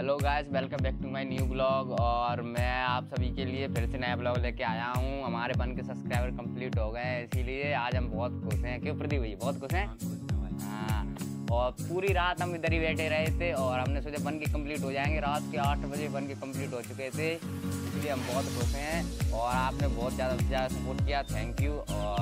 Hello guys, welcome back to my new blog. और मैं आप सभी के लिए फिर से नया ब्लॉग लेके आया हूँ। हमारे बन के सब्सक्राइबर कंप्लीट हो गए हैं, इसीलिए आज हम बहुत खुश हैं। क्यों प्रदीप भाई, बहुत खुश हैं? हाँ, और पूरी रात हम इधर ही बैठे रहे थे और हमने सोचा बन के कंप्लीट हो जाएंगे। रात के 8 बजे बन के कंप्लीट हो चुके थे, इसलिए हम बहुत खुश हैं। और आपने बहुत ज़्यादा सपोर्ट किया, थैंक यू।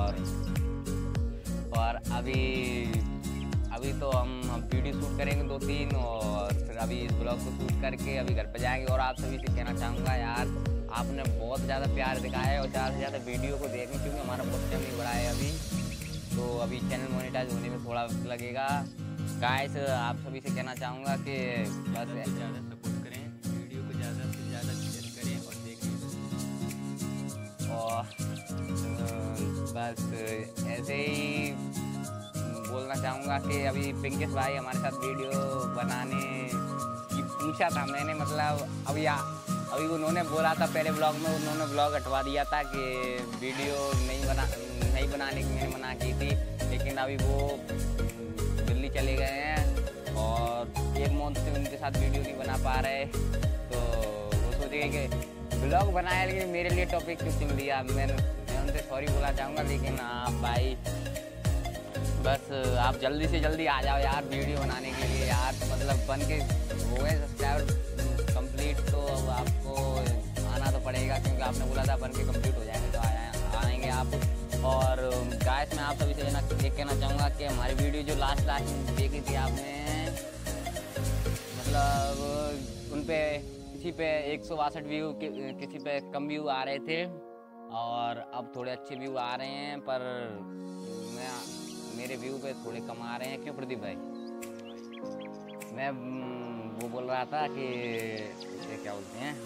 और अभी तो हम वीडियो शूट करेंगे 2-3 और फिर अभी इस ब्लॉग को शूट करके अभी घर पे जाएंगे। और आप सभी से कहना चाहूँगा यार, आपने बहुत ज़्यादा प्यार दिखाया है और ज़्यादा से ज़्यादा वीडियो को देखें, क्योंकि हमारा बहुत टाइम नहीं बढ़ा है अभी, तो अभी चैनल मोनेटाइज होने में थोड़ा वक्त लगेगा। गाइस, आप सभी से कहना चाहूँगा कि बस ज़्यादा सपोर्ट करें, वीडियो को ज़्यादा से ज़्यादा शेयर करें और देखें। और बस ऐसे ही बोलना चाहूँगा कि अभी पिंकेश भाई हमारे साथ वीडियो बनाने की पूछा था मैंने, मतलब अभी उन्होंने बोला था पहले ब्लॉग में, उन्होंने ब्लॉग हटवा दिया था कि वीडियो नहीं बनाने की मैंने मना की थी। लेकिन अभी वो दिल्ली चले गए हैं और 1 मंथ से उनके साथ वीडियो नहीं बना पा रहे, तो वो सोचे कि ब्लॉग बनाया लेकिन मेरे लिए टॉपिक क्यों चुन लिया। मैं उनसे सॉरी बोलना चाहूँगा। लेकिन हाँ भाई, बस आप जल्दी से जल्दी आ जाओ यार वीडियो बनाने के लिए यार। मतलब बन के हो गए सब्सक्राइबर कंप्लीट, तो अब आपको आना तो पड़ेगा, क्योंकि आपने बोला था बन के कंप्लीट हो जाएंगे तो आएंगे आप। और गाइस, मैं आप सभी से ये कहना चाहूँगा कि हमारी वीडियो जो लास्ट में देखी थी आपने, मतलब उन पे किसी पे 162 व्यू, किसी पे कम व्यू आ रहे थे और अब थोड़े अच्छे व्यू आ रहे हैं, पर मेरे व्यू पे थोड़े कम आ रहे हैं। क्यों प्रदीप भाई? मैं वो बोल रहा था कि इसे क्या बोलते हैं,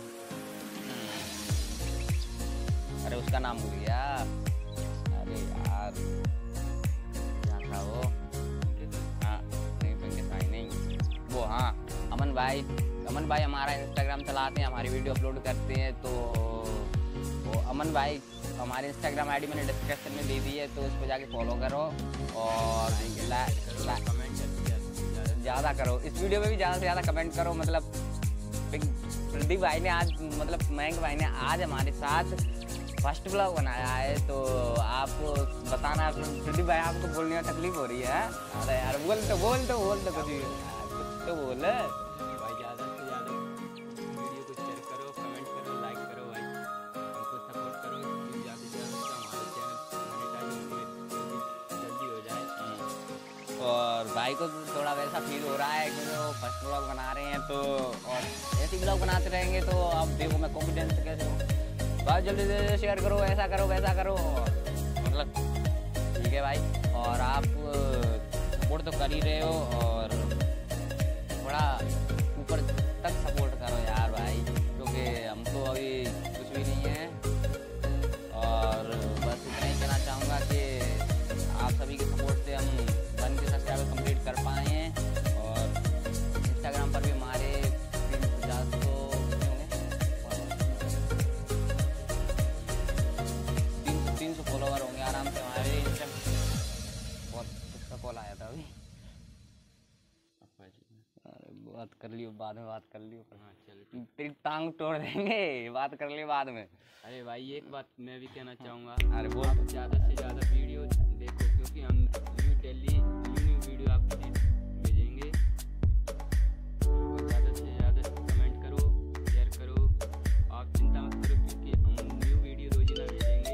अरे उसका नाम भूल गया। अरे यार, क्या था वो? हाँ नहीं, पिंकेश भाई नहीं, वो हाँ अमन भाई हमारा इंस्टाग्राम चलाते हैं, हमारी वीडियो अपलोड करते हैं। तो वो अमन भाई हमारे इंस्टाग्राम आईडी मैंने डिस्क्रिप्शन में दे दी है, तो उस पर जाके फॉलो करो और कमेंट ज़्यादा करो। इस वीडियो में भी ज़्यादा से ज़्यादा कमेंट करो। मतलब प्रदीप भाई ने आज, मतलब मयंक भाई ने आज हमारे साथ फर्स्ट ब्लॉग बनाया है, तो आप बताना प्रदीप भाई, आपको बोलने में तकलीफ हो रही है? अरे यार बोल तो कुछ भी तो बोल। भाई ज़्यादा से ज़्यादा वीडियो को शेयर करो, कमेंट करो, लाइक करो भाई, हमको सपोर्ट करो, ज़्यादा से ज़्यादा हमारे चैनल मोनेटाइज जल्दी हो जाए। और भाई को थोड़ा वैसा फील हो रहा है क्योंकि वो फर्स्ट ब्लॉग बना रहे हैं, तो और ऐसे ब्लॉग बनाते रहेंगे तो अब देखो मैं कॉन्फिडेंस कैसे हूँ। भाई जल्दी से शेयर करो, ऐसा करो वैसा करो, और मतलब ठीक है भाई। और आप सपोर्ट तो कर ही रहे हो, और थोड़ा ऊपर तक सपोर्ट करो यार भाई, क्योंकि हम तो अभी कुछ भी नहीं है। और बस इतना ही कहना चाहूँगा कि आप सभी के सपोर्ट से हम बन के सब्सक्राइबर कंप्लीट कर पाए हैं। और इंस्टाग्राम पर भी हमारे 300 फॉलोवर होंगे आराम से हमारे इंस्टाग्राम। बहुत अच्छा कॉल आया था अभी। अरे बात कर लियो, बाद में बात कर लियो। हाँ चलो, तेरी टांग तोड़ देंगे, बात कर लियो बाद में। अरे भाई एक बात मैं भी कहना चाहूँगा, अरे बोल। आप ज़्यादा से ज़्यादा वीडियो देखो, क्योंकि हम डेली न्यू वीडियो आपको भेजेंगे। और ज़्यादा से ज़्यादा कमेंट करो, शेयर करो, आप चिंता मत करो, क्योंकि हम न्यू वीडियो रोज़ाना भेजेंगे।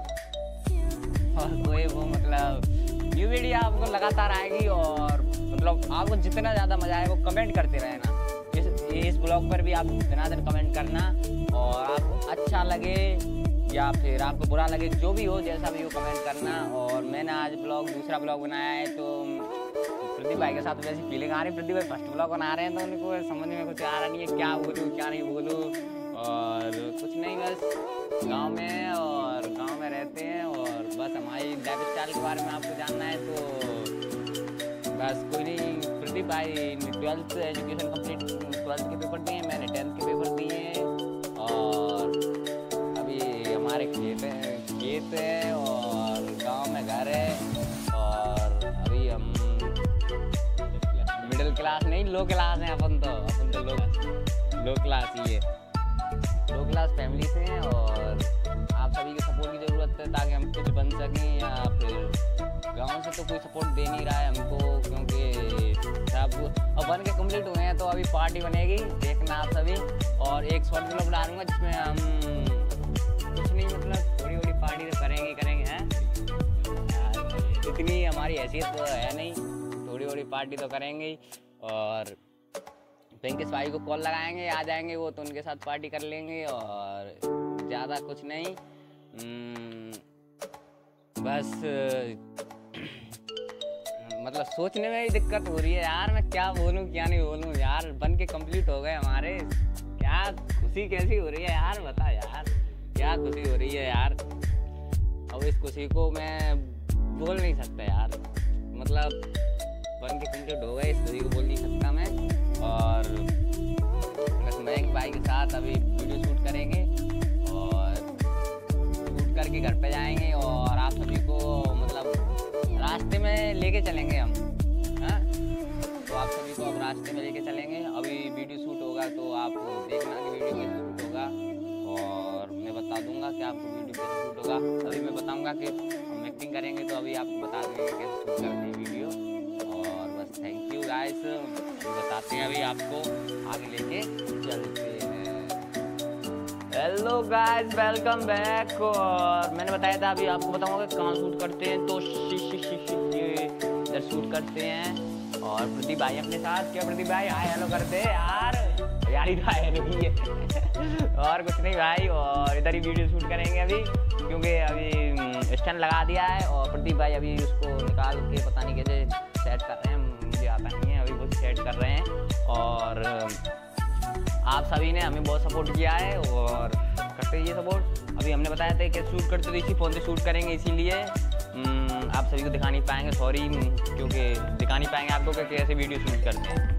और कोई वो मतलब न्यू वीडियो आपको लगातार आएगी, और मतलब आपको जितना ज़्यादा मज़ा आए वो कमेंट करते रहना। इस ब्लॉग पर भी आप जितना दिन कमेंट करना, और आपको अच्छा लगे या फिर आपको बुरा लगे, जो भी हो, जैसा भी हो, कमेंट करना। और मैंने आज दूसरा ब्लॉग बनाया है, तो प्रदीप भाई के साथ वैसी फीलिंग आ रही। प्रदीप भाई फर्स्ट ब्लॉग बना रहे हैं, तो उनको समझ में कुछ आ रहा नहीं है, क्या बोलूँ क्या नहीं बोलूँ। और कुछ नहीं, बस गाँव में रहते हैं, और बस हमारी लाइफ स्टाइल के बारे में आपको जानना है, तो बस कोई नहीं। प्रदीप भाई 12th एजुकेशन कंप्लीट, 12th के पेपर दिए, मैंने 10th के पेपर दिए। और अभी हमारे खेत है और गांव में घर है, और अभी हम मिडिल क्लास नहीं, लो क्लास हैं अपन तो लो। लो क्लास ही है, लो क्लास फैमिली से हैं और आप सभी के सपोर्ट की ज़रूरत है ताकि हम कुछ बन सकें, या फिर गांव से तो कोई सपोर्ट दे नहीं रहा है हमको, क्योंकि सब अब बन के कंप्लीट हुए हैं। तो अभी पार्टी बनेगी, देखना आप सभी, और एक शॉर्ट ब्लॉग डालूंगा जिसमें हम कुछ नहीं मतलब थोड़ी थोड़ी पार्टी तो करेंगे हैं, इतनी हमारी हैसियत तो है नहीं, थोड़ी थोड़ी पार्टी तो करेंगे ही। और पिंकेश भाई को कॉल लगाएंगे, आ जाएंगे वो, तो उनके साथ पार्टी कर लेंगे और ज़्यादा कुछ नहीं। बस मतलब सोचने में ही दिक्कत हो रही है यार, मैं क्या बोलूं क्या नहीं बोलूं यार। बन के कंप्लीट हो गए हमारे, क्या खुशी कैसी हो रही है यार, बता यार क्या खुशी हो रही है यार। अब इस खुशी को मैं बोल नहीं सकता यार, मतलब बन के कंप्लीट हो गए, इस खुशी को बोल नहीं सकता मैं। और बस मयंक भाई के साथ अभी वीडियो शूट करेंगे और शूट करके घर पे जाएंगे और आप सभी को मतलब रास्ते में लेके चलेंगे हम, हाँ। तो आप सभी को अब रास्ते में लेके चलेंगे। अभी वीडियो शूट होगा तो आप देखना कि वीडियो कैसे शूट होगा, और मैं बता दूंगा कि आपको वीडियो कैसे शूट होगा। अभी मैं बताऊंगा कि हम एक्टिंग करेंगे तो अभी आपको बता देंगे कैसे शूट करते हैं वीडियो। और बस थैंक यू गाइस, बताते हैं अभी आपको, आगे लेके चलते हैं। Hello guys, welcome back. और मैंने बताया था अभी आपको बताऊंगा कि कहाँ शूट करते हैं, तो इधर शूट करते हैं। और प्रदीप भाई अपने साथ, क्या प्रदीप भाई हाय हेलो करते हैं यार इधर आया नहीं है और कुछ नहीं भाई, और इधर ही वीडियो शूट करेंगे अभी, क्योंकि अभी स्टैंड लगा दिया है और प्रदीप भाई अभी उसको निकाल के पता नहीं कैसे सेट कर रहे हैं, मुझे आता नहीं है, अभी वो सेट कर रहे हैं। और आप सभी ने हमें बहुत सपोर्ट किया है और करते रहिए सपोर्ट। अभी हमने बताया था कि शूट करते तो इसी फ़ोन से शूट करेंगे, इसीलिए आप सभी को दिखा नहीं पाएंगे, सॉरी, क्योंकि दिखा नहीं पाएंगे आपको कि कैसे वीडियो शूट करते हैं।